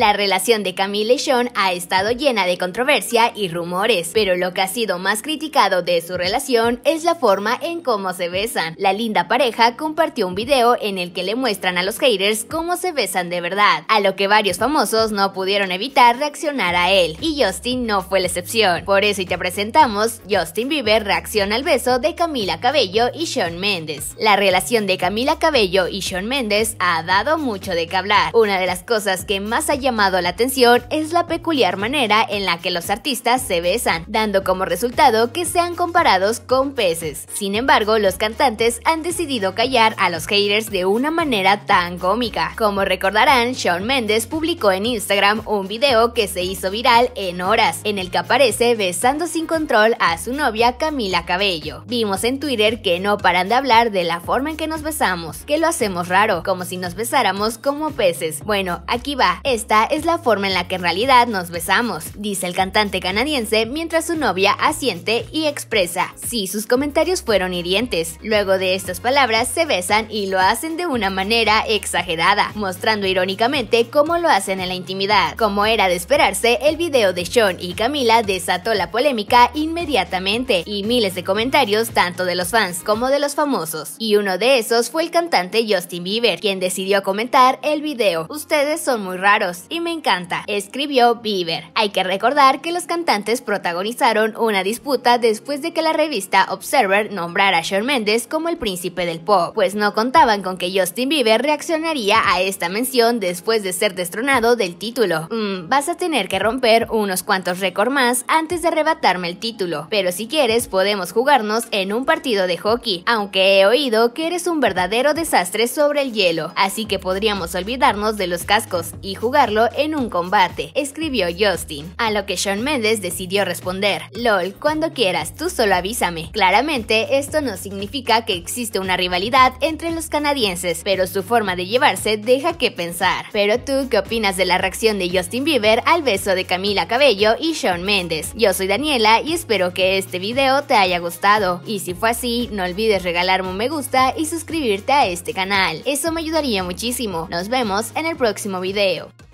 La relación de Camila y Shawn ha estado llena de controversia y rumores, pero lo que ha sido más criticado de su relación es la forma en cómo se besan. La linda pareja compartió un video en el que le muestran a los haters cómo se besan de verdad, a lo que varios famosos no pudieron evitar reaccionar a él, y Justin no fue la excepción. Por eso te presentamos Justin Bieber reacciona al beso de Camila Cabello y Shawn Mendes. La relación de Camila Cabello y Shawn Mendes ha dado mucho de qué hablar. Una de las cosas que más ha llamado la atención es la peculiar manera en la que los artistas se besan, dando como resultado que sean comparados con peces. Sin embargo, los cantantes han decidido callar a los haters de una manera tan cómica. Como recordarán, Shawn Mendes publicó en Instagram un video que se hizo viral en horas, en el que aparece besando sin control a su novia Camila Cabello. Vimos en Twitter que no paran de hablar de la forma en que nos besamos, que lo hacemos raro, como si nos besáramos como peces. Bueno, aquí va, esta es la forma en la que en realidad nos besamos, dice el cantante canadiense mientras su novia asiente y expresa: sí, sus comentarios fueron hirientes. Luego de estas palabras se besan y lo hacen de una manera exagerada, mostrando irónicamente cómo lo hacen en la intimidad. Como era de esperarse, el video de Shawn y Camila desató la polémica inmediatamente y miles de comentarios tanto de los fans como de los famosos. Y uno de esos fue el cantante Justin Bieber, quien decidió comentar el video: ustedes son muy raros y me encanta, escribió Bieber. Hay que recordar que los cantantes protagonizaron una disputa después de que la revista Observer nombrara a Shawn Mendes como el príncipe del pop, pues no contaban con que Justin Bieber reaccionaría a esta mención después de ser destronado del título. Vas a tener que romper unos cuantos récords más antes de arrebatarme el título, pero si quieres podemos jugarnos en un partido de hockey, aunque he oído que eres un verdadero desastre sobre el hielo, así que podríamos olvidarnos de los cascos y jugarlo en un combate, escribió Justin. A lo que Shawn Mendes decidió responder: lol, cuando quieras, tú solo avísame. Claramente esto no significa que existe una rivalidad entre los canadienses, pero su forma de llevarse deja que pensar. Pero tú, ¿qué opinas de la reacción de Justin Bieber al beso de Camila Cabello y Shawn Mendes? Yo soy Daniela y espero que este video te haya gustado, y si fue así, no olvides regalarme un me gusta y suscribirte a este canal, eso me ayudaría muchísimo. Nos vemos en el próximo video.